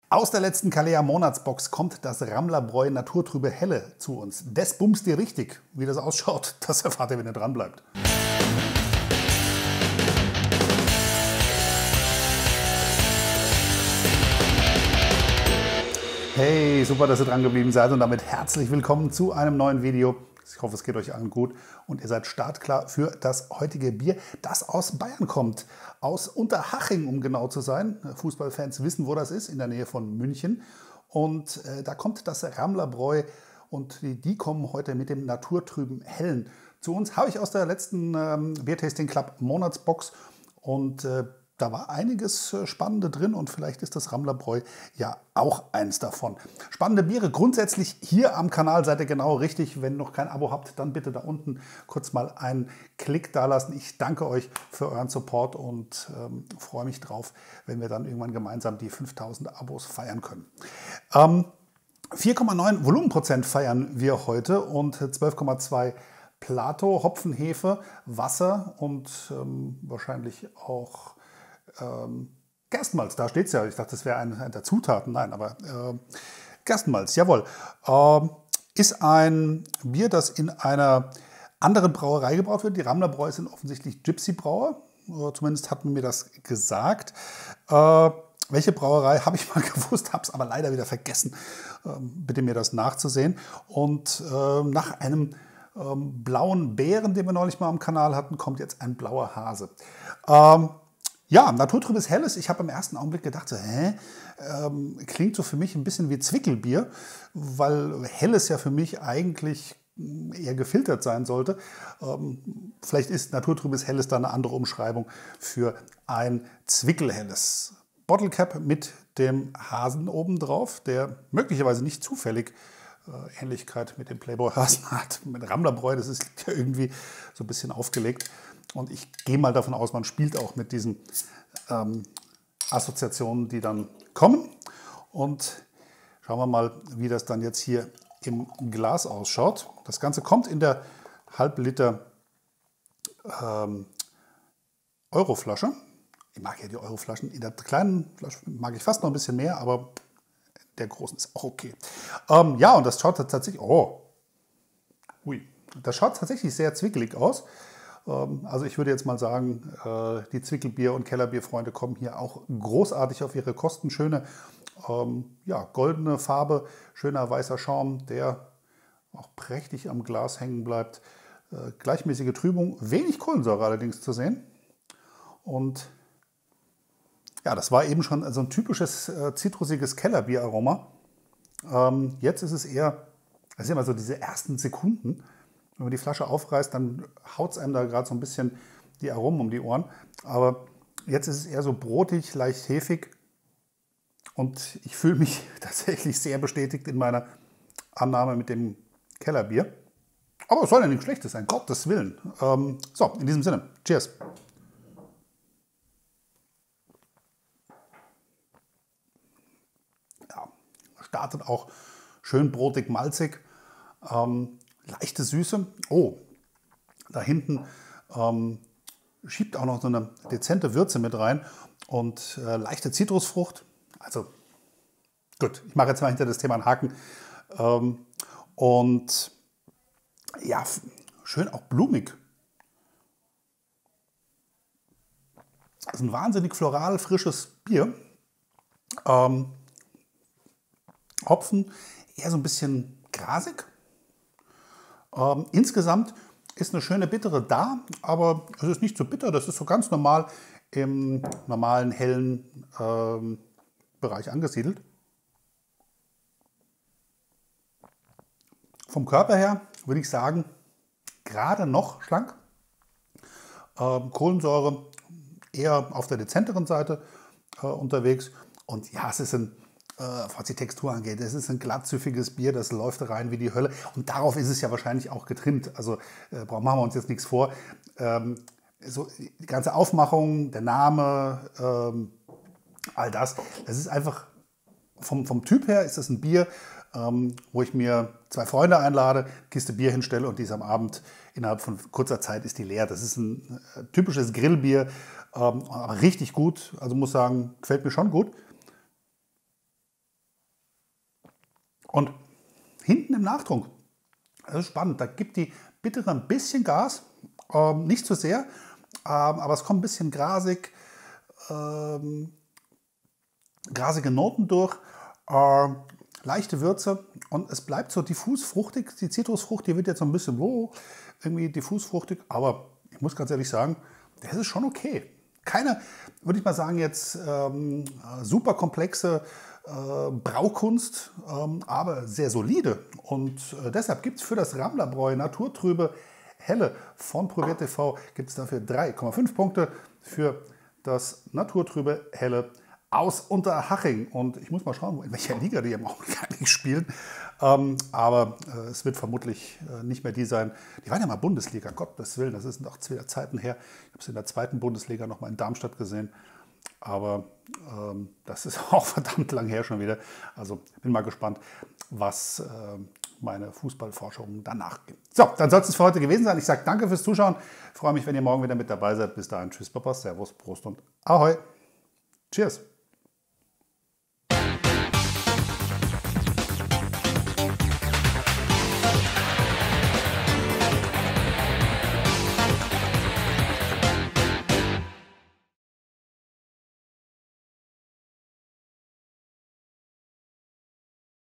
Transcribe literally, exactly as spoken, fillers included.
Aus der letzten Kalea Monatsbox kommt das Rammler-Bräu Naturtrübe Helle zu uns. Das bumst dir richtig. Wie das ausschaut, das erfahrt ihr, wenn ihr dran bleibt. Hey, super, dass ihr dran geblieben seid und damit herzlich willkommen zu einem neuen Video. Ich hoffe, es geht euch allen gut und ihr seid startklar für das heutige Bier, das aus Bayern kommt. Aus Unterhaching, um genau zu sein. Fußballfans wissen, wo das ist, in der Nähe von München. Und äh, da kommt das Rammler-Bräu und die, die kommen heute mit dem naturtrüben Hellen zu uns. Habe ich aus der letzten ähm, Beer Tasting Club Monatsbox und äh, da war einiges Spannende drin und vielleicht ist das Rammler-Bräu ja auch eins davon. Spannende Biere grundsätzlich hier am Kanal seid ihr genau richtig. Wenn ihr noch kein Abo habt, dann bitte da unten kurz mal einen Klick da lassen. Ich danke euch für euren Support und ähm, freue mich drauf, wenn wir dann irgendwann gemeinsam die fünftausend Abos feiern können. Ähm, vier Komma neun Volumenprozent feiern wir heute und zwölf Komma zwei Plato, Hopfen, Hefe, Wasser und ähm, wahrscheinlich auch Ähm, Gerstenmalz, da steht es ja. Ich dachte, das wäre eine der Zutaten. Nein, aber äh, Gerstenmalz, jawohl. Ähm, ist ein Bier, das in einer anderen Brauerei gebraut wird. Die Rammler-Bräu sind offensichtlich Gypsy-Brauer. Äh, zumindest hat man mir das gesagt. Äh, welche Brauerei habe ich mal gewusst, habe es aber leider wieder vergessen. Ähm, bitte mir das nachzusehen. Und äh, nach einem ähm, blauen Bären, den wir neulich mal am Kanal hatten, kommt jetzt ein blauer Hase. Ähm, Ja, naturtrübes Helles. Ich habe im ersten Augenblick gedacht, so, hä? Ähm, klingt so für mich ein bisschen wie Zwickelbier, weil Helles ja für mich eigentlich eher gefiltert sein sollte. Ähm, vielleicht ist naturtrübes Helles da eine andere Umschreibung für ein Zwickelhelles. Bottle Cap mit dem Hasen oben drauf, der möglicherweise nicht zufällig äh, Ähnlichkeit mit dem Playboy-Hasen hat. Mit Rammler-Bräu, das ist ja irgendwie so ein bisschen aufgelegt. Und ich gehe mal davon aus, man spielt auch mit diesen ähm, Assoziationen, die dann kommen. Und schauen wir mal, wie das dann jetzt hier im Glas ausschaut. Das Ganze kommt in der Halbliter ähm, Euroflasche. Ich mag ja die Euroflaschen. In der kleinen Flasche mag ich fast noch ein bisschen mehr, aber der großen ist auch okay. Ähm, ja, und das schaut tatsächlich, oh, ui, das schaut tatsächlich sehr zwickelig aus. Also ich würde jetzt mal sagen, die Zwickelbier- und Kellerbierfreunde kommen hier auch großartig auf ihre Kosten. Schöne, ja, goldene Farbe, schöner weißer Schaum, der auch prächtig am Glas hängen bleibt. Gleichmäßige Trübung, wenig Kohlensäure allerdings zu sehen. Und ja, das war eben schon so ein typisches zitrusiges Kellerbieraroma. Jetzt ist es eher, das sind immer so diese ersten Sekunden. Wenn man die Flasche aufreißt, dann haut es einem da gerade so ein bisschen die Aromen um die Ohren. Aber jetzt ist es eher so brotig, leicht hefig. Und ich fühle mich tatsächlich sehr bestätigt in meiner Annahme mit dem Kellerbier. Aber es soll ja nichts Schlechtes sein, Gottes Willen. Ähm, so, in diesem Sinne, cheers. Ja, startet auch schön brotig, malzig. Ähm, Leichte Süße. Oh, da hinten ähm, schiebt auch noch so eine dezente Würze mit rein und äh, leichte Zitrusfrucht. Also gut, ich mache jetzt mal hinter das Thema einen Haken. Ähm, und ja, schön auch blumig. Also ein wahnsinnig floral frisches Bier. Ähm, Hopfen eher so ein bisschen grasig. Ähm, insgesamt ist eine schöne Bittere da, aber es ist nicht so bitter, das ist so ganz normal im normalen hellen ähm, Bereich angesiedelt. Vom Körper her würde ich sagen, gerade noch schlank. Ähm, Kohlensäure eher auf der dezenteren Seite äh, unterwegs. Und ja, es ist ein was die Textur angeht. Es ist ein glattsüffiges Bier, das läuft rein wie die Hölle. Und darauf ist es ja wahrscheinlich auch getrimmt. Also äh, machen wir uns jetzt nichts vor. Ähm, so, die ganze Aufmachung, der Name, ähm, all das. Es ist einfach, vom, vom Typ her ist es ein Bier, ähm, wo ich mir zwei Freunde einlade, Kiste Bier hinstelle und die ist am Abend innerhalb von kurzer Zeit ist die leer. Das ist ein äh, typisches Grillbier, ähm, aber richtig gut. Also muss sagen, gefällt mir schon gut. Und hinten im Nachtrunk, das ist spannend, da gibt die Bittere ein bisschen Gas, ähm, nicht zu sehr, ähm, aber es kommt ein bisschen grasig, ähm, grasige Noten durch, äh, leichte Würze und es bleibt so diffus fruchtig. Die Zitrusfrucht, die wird jetzt so ein bisschen oh, irgendwie diffus fruchtig, aber ich muss ganz ehrlich sagen, das ist schon okay. Keine, würde ich mal sagen, jetzt ähm, super komplexe äh, Braukunst, ähm, aber sehr solide. Und äh, deshalb gibt es für das Ramblerbräu Naturtrübe Helle von Probiert T V gibt es dafür drei Komma fünf Punkte für das Naturtrübe Helle aus Unterhaching. Und ich muss mal schauen, in welcher Liga die im Augenblick nicht spielen. Ähm, aber äh, es wird vermutlich äh, nicht mehr die sein. Die waren ja mal Bundesliga, Gottes Willen, das ist noch zwei Zeiten her. Ich habe es in der zweiten Bundesliga noch mal in Darmstadt gesehen. Aber ähm, das ist auch verdammt lang her schon wieder. Also bin mal gespannt, was äh, meine Fußballforschung danach gibt. So, dann soll es für heute gewesen sein. Ich sage danke fürs Zuschauen. Ich freue mich, wenn ihr morgen wieder mit dabei seid. Bis dahin, tschüss, Papa, Servus, Prost und Ahoi. Cheers.